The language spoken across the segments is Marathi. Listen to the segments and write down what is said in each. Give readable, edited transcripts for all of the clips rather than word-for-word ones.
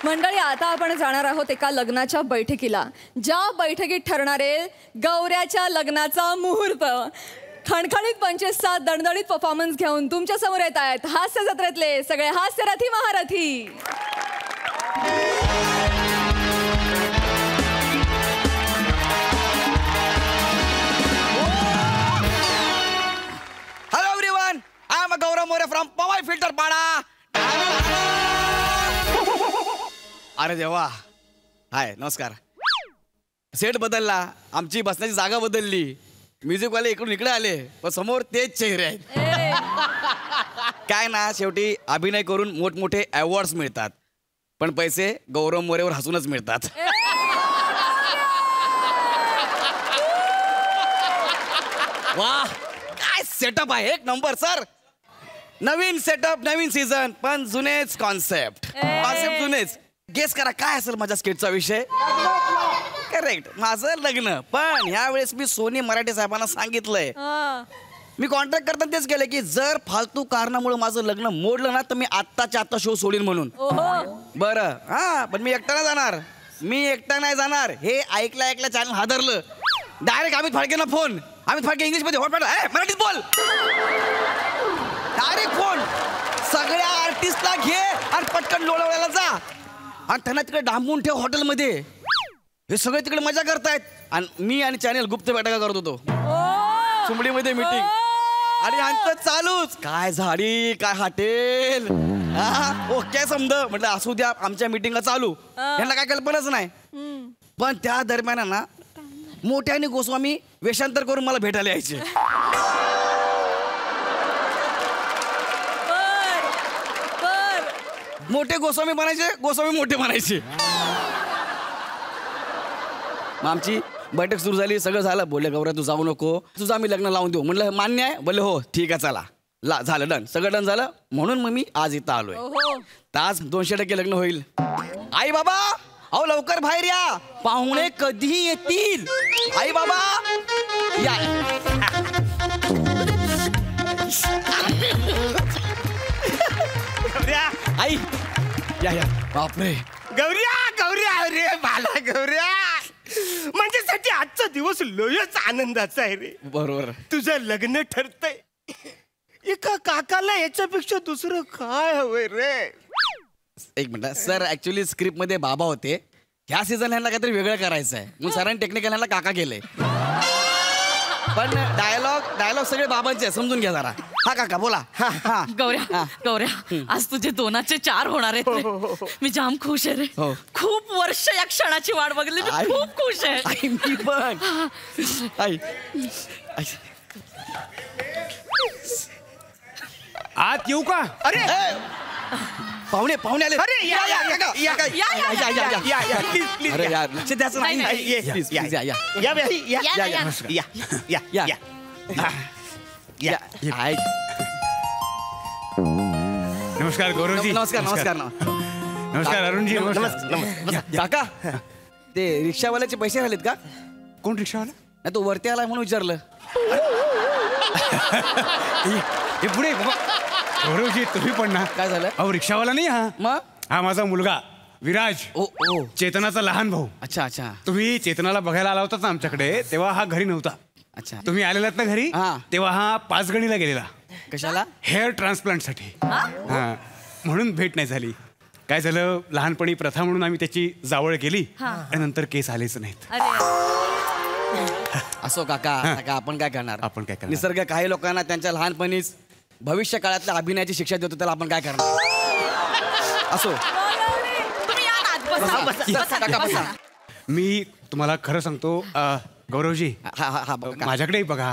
मंडळी, आता आपण जाणार आहोत एका लग्नाच्या बैठकीला, ज्या बैठकीत ठरणार आहे गौऱ्याच्या लग्नाचा मुहूर्त. खणखणीत पंचेसचा दणदणीत परफॉर्मन्स घेऊन तुमच्या समोर येत आहेत हास्य जत्रेतले सगळे हास्यरथी महारथी. Hello everyone, I am Gaurav More from Powai Filter Pada. अरे देवा, हाय नमस्कार. सेट बदलला, आमची बसण्याची जागा बदलली, म्युझिकवाले इकडून इकडे आले, पण समोर तेच चेहरे आहेत. काय ना, शेवटी अभिनय करून मोठमोठे अवॉर्ड्स मिळतात, पण पैसे गौरव मोरेवर हसूनच मिळतात. वाह, काय सेटअप आहे, एक नंबर सर. नवीन सेटअप, नवीन सीझन, पण जुनेच कॉन्सेप्ट जुनेच. गेस करा काय असेल माझ्या स्किटचा विषय. करेक्ट, माझं लग्न. पण यावेळेस मी सोनी मराठे साहेबांना सांगितलंय, मी कॉन्ट्रॅक्ट करताना तेच केलं की जर फालतू कारणामुळे माझं लग्न मोडलं ना तर मी आत्ताच्या आत्ता शो सोडीन म्हणून. बरं, हा, पण मी एकटा नाही जाणार. हे ऐकलं चॅनल हादरलं. डायरेक्ट अमित फाळकेंना फोन. अमित फाळके इंग्लिशमध्ये मराठीत बोल. Direct phone. सगळ्या आर्टिस्टला घे आणि पटकन लोणावळ्याला जा आणि त्यांना तिकडे डांबून ठेव हॉटेलमध्ये. हे सगळे तिकडे मजा करतायत आणि मी आणि चॅनल गुप्त बैठका करत होतो सुमडीमध्ये मीटिंग. आणि यांचं चालूच, काय झाडी काय हॉटेल, ओके समज. म्हटलं असू द्या, आमच्या मीटिंगला चालू. यांना काय कल्पनाच नाही. पण त्या दरम्यान ना मोठ्याने गोस्वामी वेषांतर करून मला भेटायला यायचे. मोठे गोस्वामी बनायचे, गोस्वामी मोठे बनायचे. मग आमची बैठक सुरू झाली, सगळं झालं. बोलले गौऱ्या तू जाऊ नको, तुझं आम्ही लग्न लावून देऊ. म्हणलं मान्य आहे. बोलले हो ठीक आहे चला. झालं डन, सगळं डन झालं. म्हणून मग मी आज इथं आलोय. तास 200% लग्न होईल. आई बाबा अहो लवकर बाहेर या, पाहुणे कधी येतील. आई बाबा या. आई या या. बापरे गौऱ्या रे बाला गौऱ्या, माझ्यासाठी आजचा दिवस लयच आनंदाचा आहे रे. बरोबर, तुझं लग्न ठरतंय. एका काकाला याच्यापेक्षा दुसरं काय हवंय रे. एक मिनिट सर, ऍक्च्युली स्क्रिप्ट मध्ये बाबा होते. ह्या सीझन ह्यांना काहीतरी वेगळं करायचं आहे, मग सरांनी टेक्निकल ह्यांना काका केले. पण डायलॉग सगळे बाबांचे, समजून घ्या जरा. हा काका बोला. गौऱ्या आज तुझे 2चे 4 होणार आहेत. मी जाम खुश आहे रे. खूप वर्ष या क्षणाची वाट बघली. मी खूप खुश आहे. मी पण. आत येऊ का? अरे पाहुणे आले. अरे या अरे यार लक्ष द्यायचं नाही. नमस्कार गौरवजी. नमस्कार अरुणजी. काका, ते रिक्षावाल्याचे पैसे राहिलेत का? कोण रिक्षावाला? नाही तो वरती आलाय म्हणून विचारलं. हे पुढे गौरवजी तुम्ही पण ना. काय झालं? अहो रिक्षावाला नाही हा. मग हा माझा मुलगा विराज. ओ चेतनाचा लहान भाऊ. अच्छा. तुम्ही चेतनाला बघायला आला होता ना आमच्याकडे, तेव्हा हा घरी नव्हता. अच्छा. तुम्ही आलेलात ना घरी, तेव्हा हा 5 गणीला गेलेला. कशाला? हेअर ट्रान्सप्लांट साठी. हा म्हणून भेट नाही झाली. काय झालं, लहानपणी प्रथा म्हणून आम्ही त्याची जावळ केली आणि नंतर केस आलेच नाहीत. असो काका, आपण काय करणार. निसर्ग काही लोकांना त्यांच्या लहानपणीच भविष्य काळातल्या अभिनयाची शिक्षा देतो, त्याला आपण काय करणार. असो. मी तुम्हाला खरं सांगतो गौरवजी, माझ्याकडे बघा.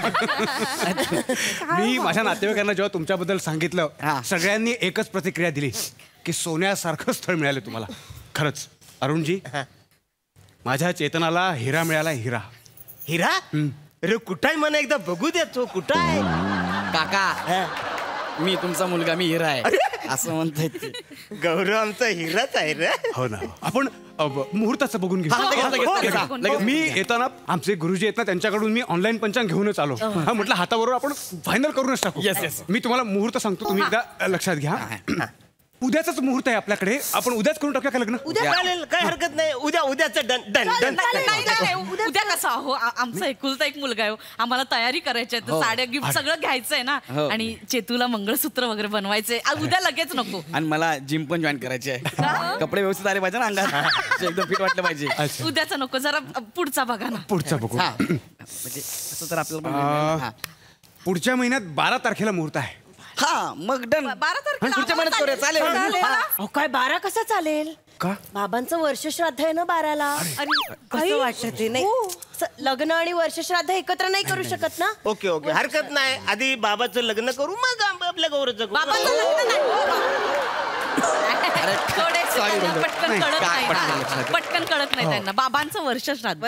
मी माझ्या नातेवाईकांना जेव्हा तुमच्याबद्दल सांगितलं, सगळ्यांनी एकच प्रतिक्रिया दिली की सोन्यासारखं स्थळ मिळालं तुम्हाला. खरंच अरुणजी, माझ्या चेतनाला हिरा मिळाला. हिरा अरे कुठं आहे, मला एकदा बघू द्या. तो कुठं आहे? काका मी तुमचा मुलगा, मी हिरा आहे असं म्हणताय. गौरव आमचा हिराच आहे रे. हो ना. आपण मुहूर्ताचं बघून घेऊ. मी येताना आमचे गुरुजी आहेत ना, त्यांच्याकडून मी ऑनलाईन पंचांग घेऊनच आलो. म्हटलं हाताबरोबर आपण फायनल करूनच टाकू. येस. मी तुम्हाला मुहूर्त सांगतो, तुम्ही एकदा लक्षात घ्या. उद्याच मुहूर्त आहे आपल्याकडे, आपण उद्याच करून टाकूया का लग्न? उद्या चालेल, काय हरकत नाही. उद्याचं डन डन डन. नाही, उद्या कसं हो आमचा एकुलता एक मुलगा आहे हो. आम्हाला तयारी करायची आहे, तर साड्या गिफ्ट सगळं घ्यायचंय ना. आणि चेतूला मंगळसूत्र वगैरे बनवायचंय. उद्या लगेच नको. आणि मला जिम पण जॉईन करायची आहे. कपडे व्यवस्थित आले पाहिजे ना अंगात, एकदम फिट वाटलं पाहिजे. उद्याचा नको, जरा पुढचा बघा ना. पुढचा बघू. म्हणजे असं तर आपल्याला पुढच्या महिन्यात 12 तारखेला मुहूर्त आहे. हा मग डन. 12 तारखेला पुढच्या महिन्यात करूया, चालेल. अहो काय 12 कसं चालेल? का? बाबांचं वर्षश्राद्ध आहे ना 12ला. कसं वाटतं ते नाही? लग्न आणि वर्षश्राद्ध एकत्र नाही करू शकत ना. ओके ओके, हरकत नाही. आधी बाबाचं लग्न करू, मग आपल्या गौरवचं करू. बाबांचं लग्न नाही. थोडे पटकन कळत नाही, पटकन कळत नाही त्यांना. बाबांचं वर्ष श्राद्ध.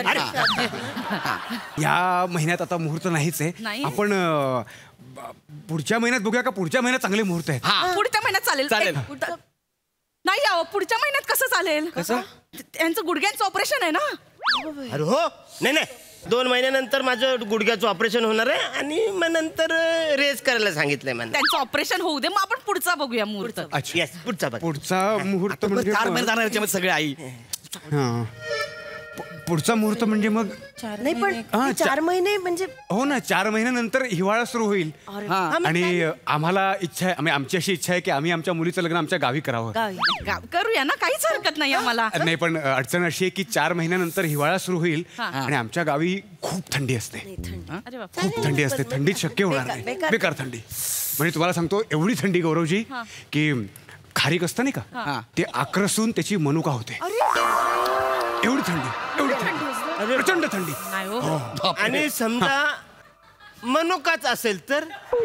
या महिन्यात आता मुहूर्त नाहीच आहे. नाही? आपण पुढच्या महिन्यात बघूया का? पुढच्या महिन्यात चांगले मुहूर्त आहेत. पुढच्या महिन्यात चालेल. चालेल. नाही अहो, पुढच्या महिन्यात कसं चालेल? कसं? त्यांचं गुडघ्यांचं ऑपरेशन आहे ना. अरे हो, नाही 2 महिन्यानंतर माझं गुडघ्याचं ऑपरेशन होणार आहे आणि मग नंतर रेस करायला सांगितलंय मला. त्यांचं ऑपरेशन होऊ दे, मग आपण पुढचा बघूया मुहूर्त. अच्छा, येस, पुढचा बघ. पुढचा मुहूर्त म्हणजे 4 महिने जाणार याच्यामध्ये सगळे आई. हा. पुढचा मुहूर्त म्हणजे मग नाही पण 4 महिने म्हणजे हो ना, 4 महिन्यानंतर हिवाळा सुरू होईल. आणि आम्हाला इच्छा आहे, आमची अशी इच्छा आहे की आम्ही आमच्या मुलीचं लग्न आमच्या गावी करावं. करूया ना, काहीच हरकत नाही आम्हाला. नाही पण अडचण अशी आहे की 4 महिन्यानंतर हिवाळा सुरू होईल आणि आमच्या गावी खूप थंडी असते. अरे बाप. खूप थंडी असते. थंडीत शक्य होणार नाही. बेकार थंडी. म्हणजे तुम्हाला सांगतो, एवढी थंडी गौरवजी की खारीक असतं नाही का, ते आक्रसून त्याची मनुका होते. एवढी थंडी, प्रचंड थंडी. नाही हो. आणि समजा मनुकाच असेल तर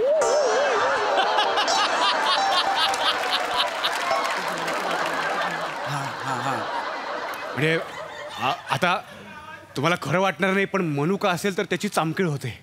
म्हणजे आता तुम्हाला खरं वाटणार नाही, पण मनुका असेल तर त्याची चामखीळ होते.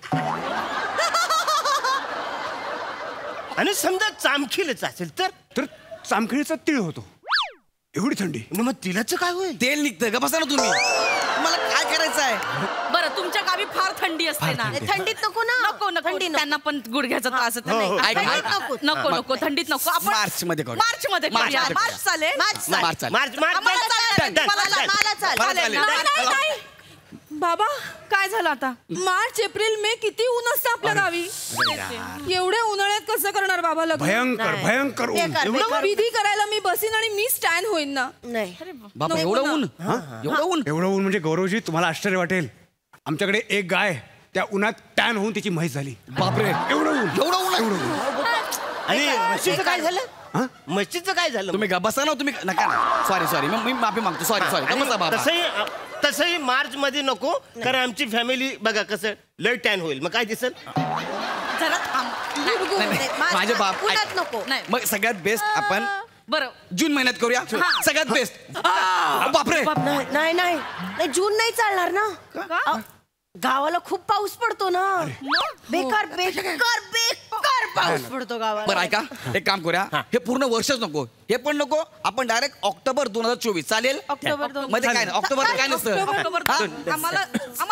आणि समजा चामखीलच असेल तर चामखिळीचा तीळ होतो. एवढी थंडी. मग तिलाच काय होईल? तेल निघतं का? बसा ना तुम्ही. मला काय करायचं आहे? बरं, तुमच्या गावी फार थंडी असते ना. थंडीत नको ना. नको त्यांना पण गुडघ्याचा त्रास होतो. नको थंडीत नको. आपण मार्च मध्ये करू. मार्च मध्ये करूया. मार्च चालेल. मार्च चालेल. मार्च आम्हाला चालेल. मला चालेल. नाही. बाबा काय झालं आता? मार्च एप्रिल मे किती ऊन असतं आपल्या गावी. एवढ्या उन्हाळ्यात कसं करणार बाबा लग्न? भयंकर ऊन. एवढं विधी करायला मी बसीन आणि मी स्टँड होईन ना. नाही. बाबा एवढं ऊन? एवढं ऊन म्हणजे गौरवजी तुम्हाला आश्चर्य वाटेल, आमच्याकडे एक गाय त्या उन्हात टॅन होऊन तिची म्हैस झाली. बापरे, एवढं ऊन. आणि म्हशीचं काय झालं? म्हशीचं काय झालं? तुम्ही बसा ना, तुम्ही नका. सॉरी मी माफी मागतो. सॉरी. तसंही मार्च मध्ये नको, कारण आमची फॅमिली बघा कसं लय टॅन होईल. मग काय दिसल? जरा थांब. माझे बाप पुण्यात नको. नाही. मग सगळ्यात बेस्ट आपण बरं, जून महिन्यात करूया. सगळ्यात बेस्ट. बापरे, नाही जून नाही चालणार ना. अहो, गावाला खूप पाऊस पडतो ना. बेकार पाऊस पडतो गावाला. बरं ऐका, एक काम करूया. हे पूर्ण वर्षच नको, हे पण नको. आपण डायरेक्ट ऑक्टोबर 2024 चालेल. ऑक्टोबर 2024. मध्ये काय नाही, ऑक्टोबर काय नसतं. ऑक्टोबर आम्हाला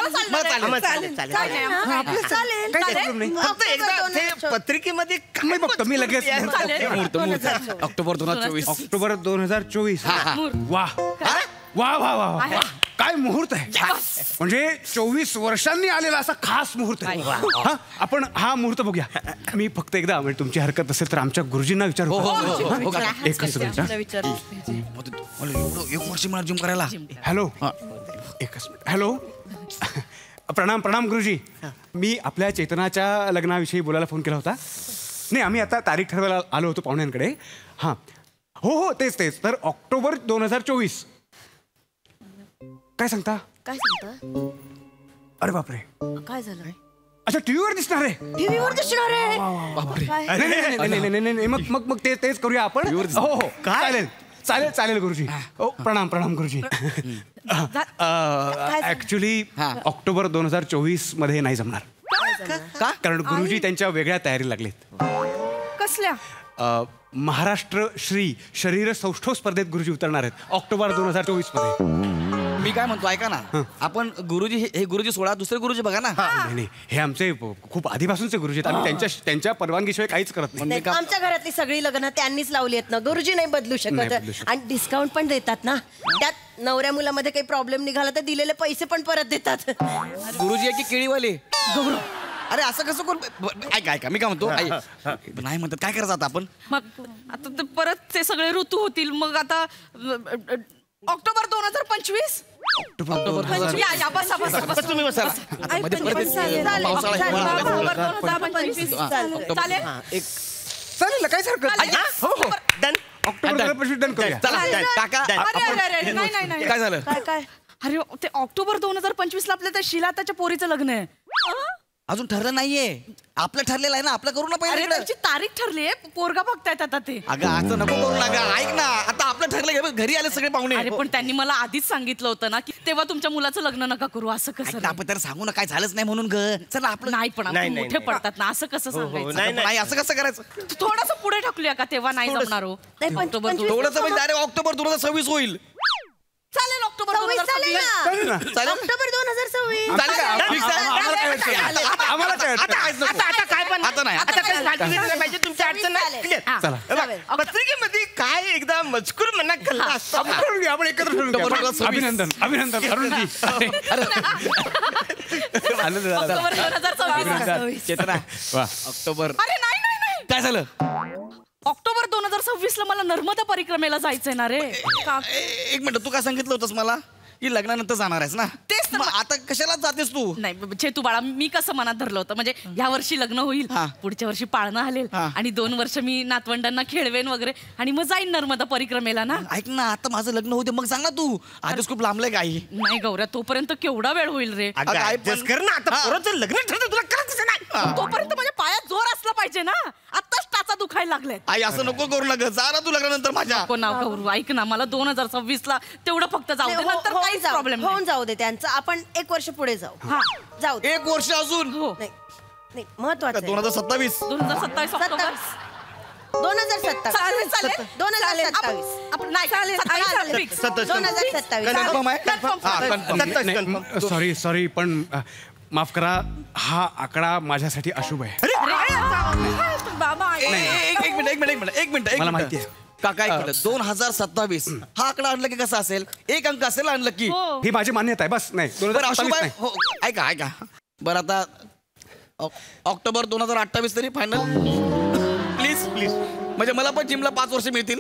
चालेल. काही प्रॉब्लेम नाही. फक्त एकदा ते पत्रिकेमध्ये मी बघतो, मी लगेच मुहूर्त ऑक्टोबर 2024. ऑक्टोबर 2024. वा वा वा वा वा. काय मुहूर्त आहे. म्हणजे 24 वर्षांनी आलेला असा खास मुहूर्त आहे. हा, आपण हा मुहूर्त बघूया. मी फक्त एकदा, म्हणजे तुमची हरकत असेल तर आमच्या गुरुजींना विचारू. एकच मिनिट. एक वर्ष मला जिम करायला. हॅलो, एकच मिनिट. हॅलो, प्रणाम गुरुजी. मी आपल्या चेतनाच्या लग्नाविषयी बोलायला फोन केला होता. नाही, आम्ही आता तारीख ठरवायला आलो होतो पाहुण्यांकडे. हां, हो तेच. तर ऑक्टोबर 2024. काय सांगता? अरे बापरे, काय झालं? अच्छा, टीव्हीवर दिसणार आहे. टीव्हीवर दिसणार आहे. नाही, मग तेच करूया आपण. हो चालेल गुरुजी. प्रणाम गुरुजी. ऍक्च्युली ऑक्टोबर 2024 मध्ये नाही जमणार. का? कारण गुरुजी त्यांच्या वेगळ्या तयारी लागलेत. कसल्या? महाराष्ट्र श्री शरीर सौष्ठव स्पर्धेत गुरुजी उतरणार आहेत ऑक्टोबर 2024 मध्ये. मी काय म्हणतो ऐका ना, आपण गुरुजी हे गुरुजी सोडा, दुसरे गुरुजी बघा ना. नाही नाही, हे आमचे खूप आधीपासूनचे गुरुजी आहेत. आम्ही त्यांच्या परवानगीशिवाय काहीच करत नाही. नाही, आमच्या घरातली सगळी लग्न त्यांनीच लावली आहेत ना, गुरुजी नाही बदलू नाही शकत. बदलू शकत. आणि डिस्काउंट पण देतात ना, त्यात नवऱ्या मुलामध्ये काही प्रॉब्लेम निघाला तर दिलेले पैसे पण परत देतात. गुरुजी आहे की केळीवाले? अरे असं कसं कोण? ऐका मी काय म्हणतो, नाही म्हणतात काय करायचं आता आपण? मग आता ते परत ते सगळे ऋतू होतील. मग आता ऑक्टोबर 2025. या बसा बसा. तुम्ही बसा. मध्ये परत चालेल, पावसाळा चालेल. हिवाळा. ऑक्टोबर 2025 चालेल. चालेल ना, काहीच हरकत नाही. हो डन. ऑक्टोबर 2025 डन करूया. चला Done. काका, अरे नाही काय झालं? काय अरे ते ऑक्टोबर 2025 ला आपल्या त्या शिलाताच्या पोरीचं लग्न आहे. अजून ठरलं नाहीये. आपलं ठरलेलं आहे ना, आपलं करू ना अरे पहिले. त्यांची तारीख ठरली आहे, पोरगा बघतायत आता ते. अगं असं नको करू नका. ऐक ना, आता आपलं ठरलं घे, घरी आले सगळे पाहुणे. अरे पण त्यांनी मला आधीच सांगितलं होतं ना की तेव्हा तुमच्या मुलाचं लग्न नका करू. असं ऐक कसं ना, आपण त्याला सांगू ना काय झालंच नाही म्हणून ग. चला आपलं नाही पण नाही, आपण नाही, मोठे नाही. पडतात ना, असं कसं सांगायचं. नाही, नाही असं कसं करायचं? थोडस पुढे ढकलूया का, तेव्हा नाही जमणार हो. नाही, ऑक्टोबर 25 थोडंसं म्हणजे अरे ऑक्टोबर 2026 होईल. चालेल. ऑक्टोबर 26 चालेल 2026. चालेल ना. ना, चालेल. ऑक्टोबर 2026. आमचं काय- Fix आहे? आम्हाला काय अडचण नाही. आम्हाला काय अडचण नाही. आता काय पण आता नाही, आता आता काय गाठी पाहिजे तुमच्या अडचण नाही. चालेल. Clear. हा, चला. चालेल. पत्रिकेमध्ये काय एकदा मजकूर म्हणा कल्ला असतो. आपण ठरवून घेऊ, आपण एकत्र ठरवून घेऊ. ऑक्टोबर 26. अभिनंदन अरुणजी. आनंद झाला. ऑक्टोबर 2026. चेतना, वा. ऑक्टोबर अरे नाही काय झालं? ऑक्टोबर 2026 ला मला नर्मदा परिक्रमेला जायचंय ना रे. एक मिनिट, तू काय सांगितलं होतंस मला की लग्नानंतर जाणार आहेस ना? तेच तर. मग आता कशाला जातेस तू? नाही चेतू बाळा, मी कसं मनात धरलं होतं म्हणजे ह्या वर्षी लग्न होईल, हा. पुढच्या वर्षी पाळणं हलेल हा. आणि 2 वर्ष मी नातवंडांना खेळवेन वगैरे आणि मग जाईन नर्मदा परिक्रमेला ना. ऐक ना, आता माझं लग्न होते मग सांग ना तू. आधीच खूप लांबलंय काही. नाही गौऱ्या, तोपर्यंत केवढा वेळ होईल रे. अगं, काय पण- adjust कर ना आता. हा. पोराचं लग्न ठरतं, तुला करायचं नाही. तोपर्यंत माझ्या पायात जोर असला पाहिजे ना. आत्ताच टाचा दुखायला लागलाय. आई असं नको करू नका. जा ना तू लग्नानंतर माझ्या. नको ना गौरू, ऐक ना, मला 2026 ला तेवढं फक्त जाऊ दे, नाही, नंतर होऊन काहीच जाऊ- प्रॉब्लेम होऊन नाही. जाऊ दे त्यांचं. आपण 1 वर्ष पुढे जाऊ. हा. जाऊ दे. 1 वर्ष अजून. हो. नाही नाही, महत्वाचं आहे. 2027. 2027 ऑक्टोबर. 2027. चालेल, चालेल. 2027. आपण नाही चालेल, चालेल, चालेल. fix. 2027. कन्फर्म आहे? Confirm. हा, confirm. नाही, सॉरी पण माफ करा, हा आकडा माझ्यासाठी अशुभ आहे. अरे, बाबा एक मिनिट. मला माहिती आहे. काका एक मिनिट. 2027 हा आकडा आणला की कसा असेल? एक अंक असेल आणलं की. हो. ही माझी मान्यता आहे, बस. नाही बरं अशुभ 2027 आहे. नाही. हो, ऐका बरं आता ऑक्टोबर 2028 तरी फायनल प्लीज म्हणजे मला पण जिमला 5 वर्ष मिळतील.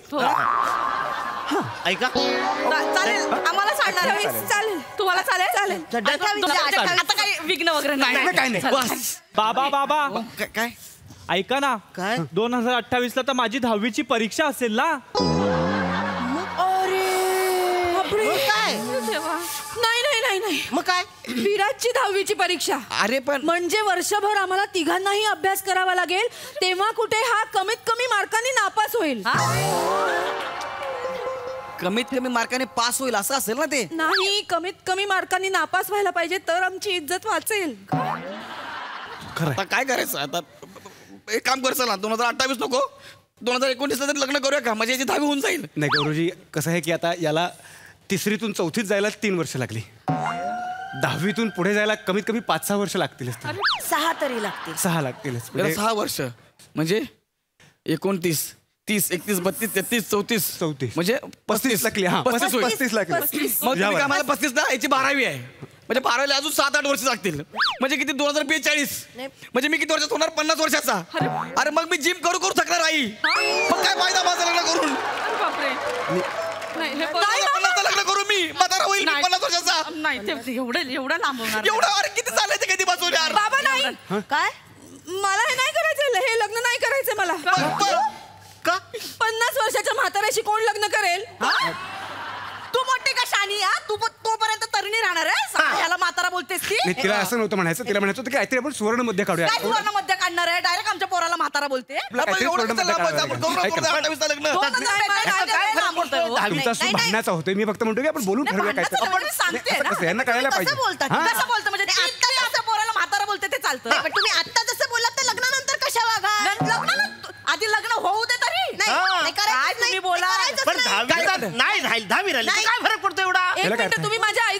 ऐका चालेल, आम्हाला चालणार. चालेल, तुम्हाला चालेल. चालेल. 28. आता काही विघ्न वगैरे नाही. नाही, काही नाही. चालेल. बस. बाबा काय ऐका ना, काय? 2028 ला तर माझी 10वीची परीक्षा असेल ना. काय नाही मग काय? विराटची 10वीची परीक्षा. अरे पण म्हणजे वर्षभर आम्हाला तिघांनाही अभ्यास करावा लागेल. तेव्हा कुठे हा कमीत कमी मार्कांनी नापास होईल. कमीत कमी मार्काने पास होईल असं असेल ना ते? नाही, कमीत कमी मार्कांनी नापास व्हायला पाहिजे, तर आमची इज्जत वाचेल. खरं आता काय करायचं? आता एक काम कर, चला 2028 नको, 2029 तरी लग्न करूया का? म्हणजे याची 10वी होऊन जाईल. नाही गौरवजी, कसं आहे की आता याला 3रीतून 4थीत जायला 3 वर्ष लागली. 10वीतून पुढे जायला कमीत कमी 5-6 वर्ष लागतीलच. 6 तरी लागतील. 6 लागतीलच. त्याला म्हणजे 6 वर्ष म्हणजे 29, 30, 31, 32, 33, 34 34. म्हणजे 35 लागली. हा 35 होईल. 35 लागली. मग तुम्ही काय मला 35 ना, याची 12वी आहे म्हणजे 12वीला अजून 7-8 वर्ष लागतील. म्हणजे किती? 2042. म्हणजे मी किती वर्षात होणार? 50 वर्षाचा. अरे मग मी जिम करू थकणार आई. मग काय फायदा माझं लग्न करून? अरे बापरे. नाही, हे बघ. 50चं लग्न करू मी, म्हातारा होईल मी नाही. 50 वर्षाचा. नाही, ते एवढं लांब होणार. एवढं अरे किती चाललंय ते कधी बसून यार. बाबा नाही, काय मला हे नाही करायचं, हे लग्न नाही करायचं मला. का? 50 वर्षाच्या म्हाताऱ्याशी कोण लग्न करेल? तू मोठी का शानी? तू तोपर्यंत तरुणी राहणार आहे. ह्याला म्हातारा बोलतेस की? नाही, तिला असं नव्हतं म्हणायचं. तिला म्हणायचं होतं की काहीतरी आपण सुवर्ण मध्ये काढूया. काय सुवर्ण मध्ये काढणार आहे? डायरेक्ट आमच्या पोराला म्हातारा बोलते. आपलं काहीतरी एवढं सुवर्ण मध्ये कसं लांब काढायला आपण करू नको लागेल. ऐका ना. 28 ला लग्न. काय फरक पडतोय हो? तुमचा सूर भांडण्याचा होतोय. मी फक्त म्हणतो की आपण बोलून ठरवूया काय. भांडणाचं नाही, सांगते ना. कसं यांना कळायला पाहिजे. कसं बोलतात? हा. कसं बोलतं म्हणजे आता असं पोराला म्हातारा बोलते ते चालतं. नाही, पण तुम्ही आता जसं बोललात ते लग्नानंतर कशा वागा? आधी लग्न होऊ दे तरी. नाही, करायचंच काय नाही. तुम्ही बोला? करायचंच पण नाही. 10वी नाही राहील, 10वी राहिली. नाही. काय फरक पडतो एवढा? एक याला काय मिनिट, तुम्ही माझ्या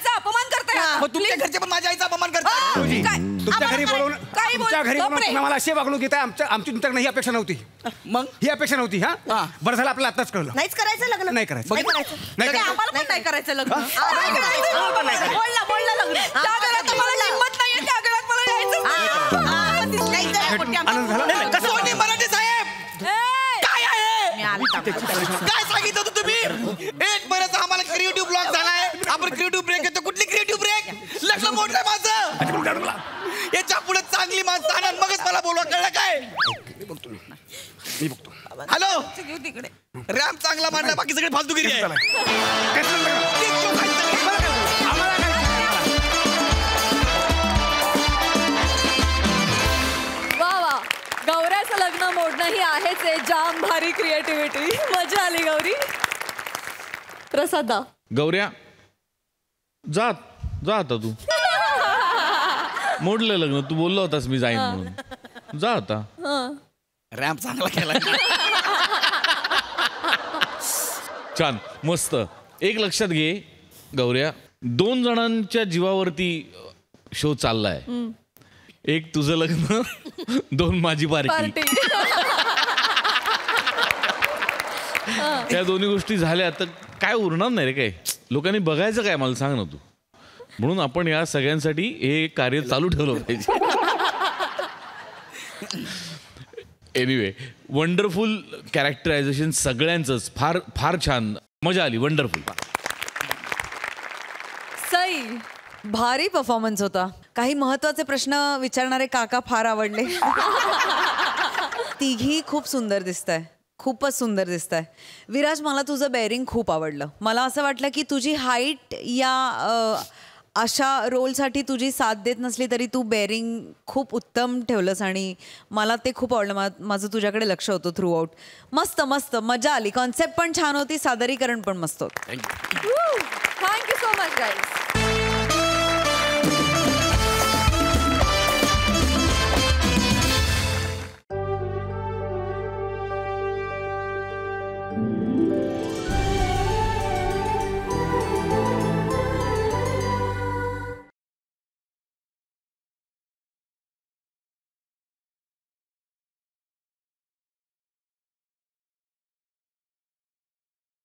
गुरुजी, तुमच्या घरी बोलवून काही बोल- तुमच्या घरी बोलवून बापरे. तुम्ही आम्हाला अशी वागणूक देताय आमची तुमच्याकडे ही अपेक्षा नव्हती. मग ही अपेक्षा नव्हती. हा हा. बरं झालं आपल्याला आताच कळलं. नाहीच करायचं लग्न नाही करायचं. नाही करायचं नाही नाही, करायचं. आम्हाला पण नाही करायचं लग्न नाही करायचं. बोलला लग्न त्या घरात मला हिंमत नाहीये त्या घरात मला यायचं आनंद झाला. सोनी मराठे साहेब काय आहे काय सांगितलं होतं तुम्ही? एक महिन्याचा आम्हाला क्रिएटिव्ह ब्लॉक झालाय. आपण क्रिएटिव्ह ब्रेक येतो. कुठली क्रिएटिव्ह ब्रेक? लग्न मोडलंय माझं. याच्या पुढे चांगली माणसं आणा मगच मला बोलवा. कळलं काय? मी बघतो. हॅलो रॅम चांगला मांडला बाकी सगळे फालतूगिरी आहे. वा वा, गौऱ्याचं लग्न मोडणं ही आहेच आहे जाम भारी क्रिएटिव्हिटी. मजा आली गौरी. प्रसादा गौऱ्या जा जा आता तू मोडलं लग्न तू बोलला होतास मी जाईन म्हणून जा आता. रॅम चांगला केला. छान मस्त. एक लक्षात घे गौऱ्या 2 जणांच्या जीवावरती शो चाललाय. एक तुझं लग्न 2 माझी पार्टी. पार्टी. त्या दोन्ही गोष्टी झाल्या तर काय उरणार नाही रे. काय लोकांनी बघायचं काय मला सांग ना तू. म्हणून आपण या सगळ्यांसाठी हे कार्य चालू ठेवलं पाहिजे. एनिवे वंडरफुल कॅरेक्टरायझेशन सगळ्यांचंच फार फार छान. मजा आली. वंडरफुल. सई भारी परफॉर्मन्स होता. काही महत्वाचे प्रश्न विचारणारे काका फार आवडले. तिघी खूप सुंदर दिसताय. खूपच सुंदर दिसताय. विराज मला तुझं बेअरिंग खूप आवडलं. मला असं वाटलं की तुझी हाईट या अशा रोलसाठी तुझी साथ देत नसली तरी तू बेअरिंग खूप उत्तम ठेवलंस आणि मला ते खूप आवडलं. माझं तुझ्याकडे लक्ष होतं थ्रू आउट. मस्त मस्त मजा आली. कॉन्सेप्ट पण छान होती. सादरीकरण पण मस्त होतं. Thank you so much guys.